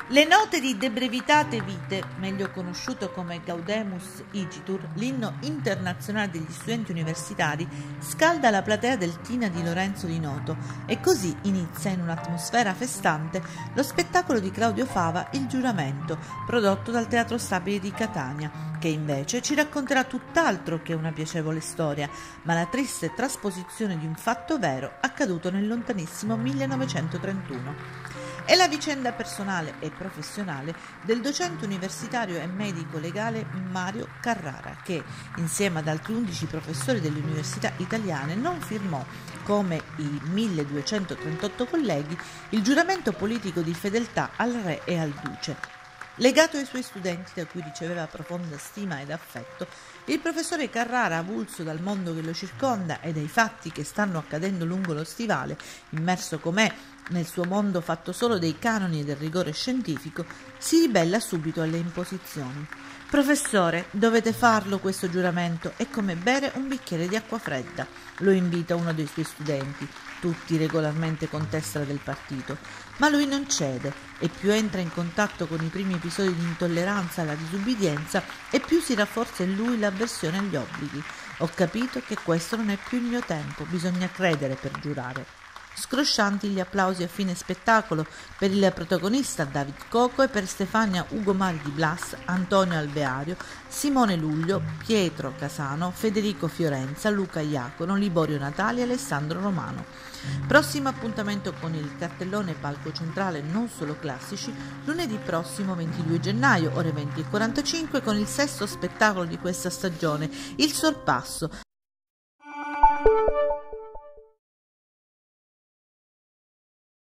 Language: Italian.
Le note di De Brevitate Vitae, meglio conosciuto come Gaudeamus Igitur, l'inno internazionale degli studenti universitari, scalda la platea del Tina di Lorenzo di Noto e così inizia in un'atmosfera festante lo spettacolo di Claudio Fava Il giuramento, prodotto dal Teatro Stabile di Catania, che invece ci racconterà tutt'altro che una piacevole storia, ma la triste trasposizione di un fatto vero accaduto nel lontanissimo 1931. È la vicenda personale e professionale del docente universitario e medico legale Mario Carrara, che, insieme ad altri 11 professori delle università italiane, non firmò, come i 1238 colleghi, il giuramento politico di fedeltà al re e al duce. Legato ai suoi studenti, da cui riceveva profonda stima ed affetto, il professore Carrara, avulso dal mondo che lo circonda e dai fatti che stanno accadendo lungo lo stivale, immerso com'è nel suo mondo fatto solo dei canoni e del rigore scientifico, si ribella subito alle imposizioni. «Professore, dovete farlo questo giuramento, è come bere un bicchiere di acqua fredda», lo invita uno dei suoi studenti. Tutti regolarmente contestano del partito, ma lui non cede e più entra in contatto con i primi episodi di intolleranza alla disubbidienza e più si rafforza in lui l'avversione agli obblighi. «Ho capito che questo non è più il mio tempo, bisogna credere per giurare». Scroscianti gli applausi a fine spettacolo per il protagonista David Coco e per Stefania Ugomari di Blas, Antonio Alveario, Simone Luglio, Pietro Casano, Federico Fiorenza, Luca Iacono, Liborio Natali e Alessandro Romano. Prossimo appuntamento con il cartellone palco centrale Non Solo Classici, lunedì prossimo 22 gennaio, ore 20:45, con il sesto spettacolo di questa stagione, Il Sorpasso,